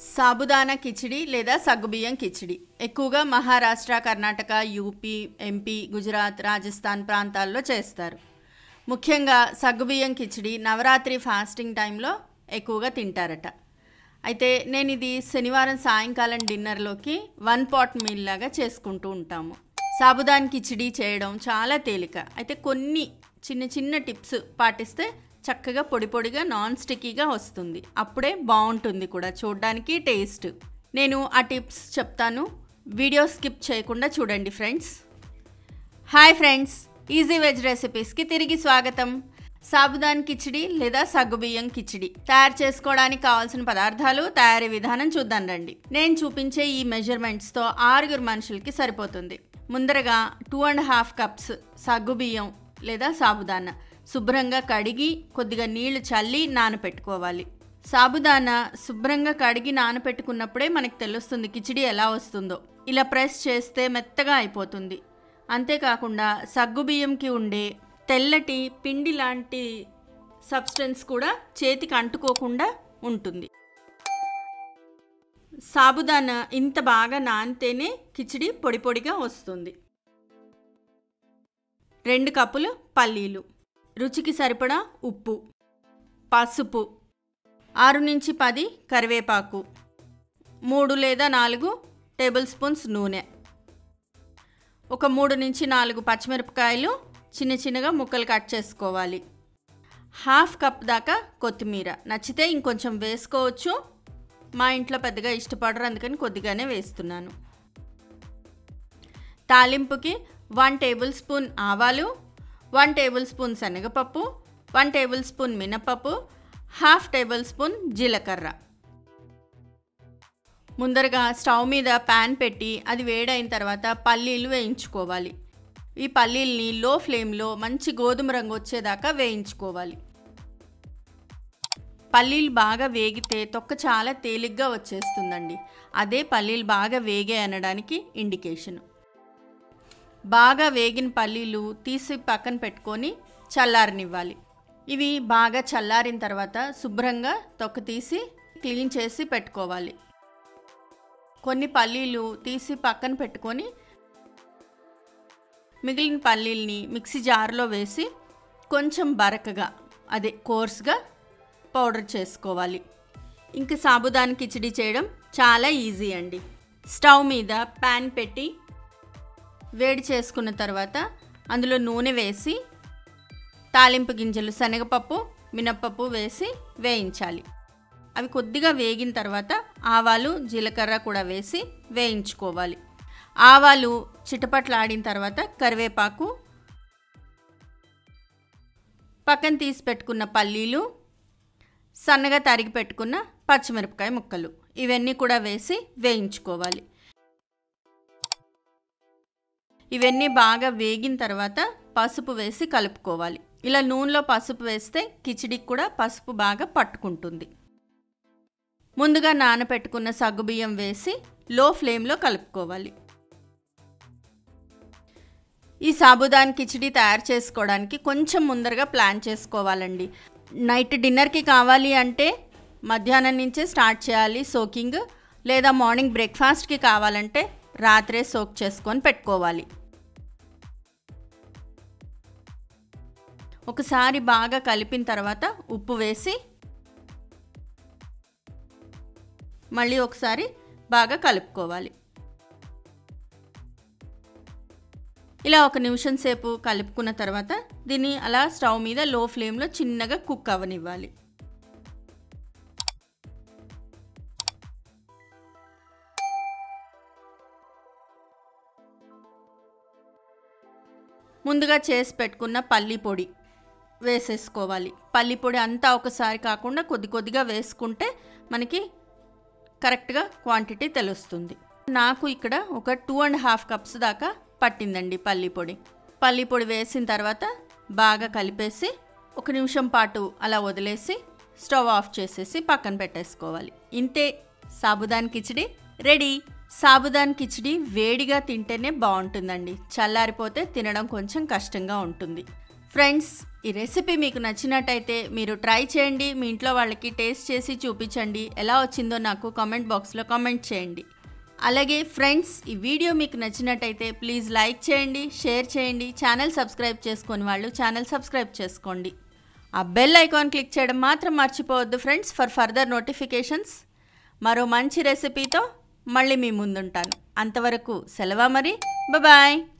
సాబుదానా కిచిడి లేదా సగ్గుబియ్యం కిచిడి ఎక్కువగా మహారాష్ట్ర, కర్ణాటక, యూపీ, ఎంపీ, గుజరాత్, రాజస్థాన్ ప్రాంతాల్లో చేస్తారు. ముఖ్యంగా సగ్గుబియ్యం కిచిడి నవరాత్రి ఫాస్టింగ్ టైంలో ఎక్కువగా తింటారట. అయితే నేను ఇది శనివారం సాయంకాలం డిన్నర్లోకి 1 పాట్ మీల్ లాగా చేసుకుంటూ ఉంటాము. సాబుదానా కిచిడి చేయడం చాలా తేలిక. అయితే కొన్ని చిన్న చిన్న టిప్స్ పాటిస్తే చక్కగా పొడి పొడిగా నాన్ స్టిక్కీగా వస్తుంది. అప్పుడే బాగుంటుంది కూడా చూడడానికి, టేస్ట్. నేను ఆ టిప్స్ చెప్తాను, వీడియో స్కిప్ చేయకుండా చూడండి friends. Hi friends, easy veg రెసిపీస్కి తిరిగి స్వాగతం. సాబుదానా కిచిడి లేదా సగ్గుబియ్యం కిచిడి తయారు చేసుకోవడానికి కావాల్సిన పదార్థాలు, తయారీ విధానం చూద్దాం రండి. నేను చూపించే ఈ మెజర్మెంట్స్తో 6 మనుషులకి సరిపోతుంది. ముందరగా 2.5 కప్స్ సగ్గుబియ్యం లేదా సాబుదానా శుభ్రంగా కడిగి కొద్దిగా నీళ్లు చల్లి నానపెట్టుకోవాలి. సాబుదానా శుభ్రంగా కడిగి నానపెట్టుకున్నప్పుడే మనకు తెలుస్తుంది కిచిడి ఎలా వస్తుందో. ఇలా ప్రెస్ చేస్తే మెత్తగా అయిపోతుంది. అంతేకాకుండా సగ్గుబియ్యంకి ఉండే తెల్లటి పిండి లాంటి సబ్స్టెన్స్ కూడా చేతికి అంటుకోకుండా ఉంటుంది. సాబుదానా ఇంత బాగా నానితేనే కిచిడి పొడి పొడిగా వస్తుంది. 2 కప్పులు పల్లీలు, రుచికి సరిపడా ఉప్పు, పసుపు, 6 నుంచి 10 కరివేపాకు, 3 లేదా 4 టేబుల్ స్పూన్స్ నూనె, ఒక 3 నుంచి 4 పచ్చిమిరపకాయలు చిన్న చిన్నగా ముక్కలు కట్ చేసుకోవాలి. 1/2 కప్ దాకా కొత్తిమీర, నచ్చితే ఇంకొంచెం వేసుకోవచ్చు. మా ఇంట్లో పెద్దగా ఇష్టపడరు, అందుకని కొద్దిగానే వేస్తున్నాను. తాలింపుకి 1 టేబుల్ స్పూన్ ఆవాలు, 1 టేబుల్ స్పూన్ శనగపప్పు, 1 టేబుల్ స్పూన్ మినపప్పు, 1/2 టేబుల్ స్పూన్ జీలకర్ర. ముందరగా స్టవ్ మీద ప్యాన్ పెట్టి అది వేడైన తర్వాత పల్లీలు వేయించుకోవాలి. ఈ పల్లీల్ని లో ఫ్లేమ్లో మంచి గోధుమ రంగు వచ్చేదాకా వేయించుకోవాలి. పల్లీలు బాగా వేగితే తొక్క చాలా తేలిగ్గా వచ్చేస్తుందండి. అదే పల్లీలు బాగా వేగాయి అనడానికి ఇండికేషన్. బాగా వేగిన పల్లీలు తీసి పక్కన పెట్టుకొని చల్లారనివ్వాలి. ఇవి బాగా చల్లారిన తర్వాత శుభ్రంగా తొక్క తీసి క్లీన్ చేసి పెట్టుకోవాలి. కొన్ని పల్లీలు తీసి పక్కన పెట్టుకొని మిగిలిన పల్లీల్ని మిక్సీ జార్లో వేసి కొంచెం బరకగా, అదే కోర్స్గా పౌడర్ చేసుకోవాలి. ఇంక సాబుదానా కిచిడి చేయడం చాలా ఈజీ అండి. స్టవ్ మీద ప్యాన్ పెట్టి వేడి చేసుకున్న తర్వాత అందులో నూనె వేసి తాలింపు గింజలు శనగపప్పు, మినప్పప్పు వేసి వేయించాలి. అవి కొద్దిగా వేగిన తర్వాత ఆవాలు, జీలకర్ర కూడా వేసి వేయించుకోవాలి. ఆవాలు చిటపట్లాడిన తర్వాత కరివేపాకు, పక్కన తీసి పెట్టుకున్న పల్లీలు, సన్నగా తరిగి పెట్టుకున్న పచ్చిమిరపకాయ ముక్కలు, ఇవన్నీ కూడా వేసి వేయించుకోవాలి. ఇవన్నీ బాగా వేగిన తర్వాత పసుపు వేసి కలుపుకోవాలి. ఇలా నూనెలో పసుపు వేస్తే కిచిడికి కూడా పసుపు బాగా పట్టుకుంటుంది. ముందుగా నానపెట్టుకున్న సగ్గుబియ్యం వేసి లో ఫ్లేమ్లో కలుపుకోవాలి. ఈ సాబుదానా కిచిడి తయారు చేసుకోవడానికి కొంచెం ముందరగా ప్లాన్ చేసుకోవాలండి. నైట్ డిన్నర్కి కావాలి అంటే మధ్యాహ్నం నుంచే స్టార్ట్ చేయాలి సోకింగ్, లేదా మార్నింగ్ బ్రేక్ఫాస్ట్కి కావాలంటే రాత్రే సోక్ చేసుకొని పెట్టుకోవాలి. ఒకసారి బాగా కలిపిన తర్వాత ఉప్పు వేసి మళ్ళీ ఒకసారి బాగా కలుపుకోవాలి. ఇలా 1 నిమిషం సేపు కలుపుకున్న తర్వాత దీన్ని అలా స్టవ్ మీద లో ఫ్లేమ్లో చిన్నగా కుక్ అవ్వనివ్వాలి. ముందుగా చేసి పెట్టుకున్న పల్లి పొడి వేసేసుకోవాలి. పల్లి పొడి అంతా ఒకసారి కాకుండా కొద్ది కొద్దిగా వేసుకుంటే మనకి కరెక్ట్గా క్వాంటిటీ తెలుస్తుంది. నాకు ఇక్కడ ఒక 2.5 కప్స్ దాకా పట్టిందండి పల్లి పొడి. పల్లి పొడి వేసిన తర్వాత బాగా కలిపేసి 1 నిమిషం పాటు అలా వదిలేసి స్టవ్ ఆఫ్ చేసేసి పక్కన పెట్టేసుకోవాలి. ఇంతే, సాబుదానా కిచిడి రెడీ. సాబుదానా కిచిడి వేడిగా తింటేనే బాగుంటుందండి. చల్లారిపోతే తినడం కొంచెం కష్టంగా ఉంటుంది. ఫ్రెండ్స్, ఈ రెసిపీ మీకు నచ్చినట్టయితే మీరు ట్రై చేయండి, మీ ఇంట్లో వాళ్ళకి టేస్ట్ చేసి చూపించండి. ఎలా వచ్చిందో నాకు కామెంట్ బాక్స్లో కామెంట్ చేయండి. అలాగే ఫ్రెండ్స్, ఈ వీడియో మీకు నచ్చినట్టయితే ప్లీజ్ లైక్ చేయండి, షేర్ చేయండి. ఛానల్ సబ్స్క్రైబ్ చేసుకొని వాళ్ళు ఛానల్ సబ్స్క్రైబ్ చేసుకోండి. ఆ బెల్ ఐకాన్ క్లిక్ చేయడం మాత్రం మర్చిపోవద్దు ఫ్రెండ్స్, ఫర్ ఫర్దర్ నోటిఫికేషన్స్. మరో మంచి రెసిపీతో మళ్ళీ మీ ముందుంటాను. అంతవరకు సెలవా మరి. బాయ్.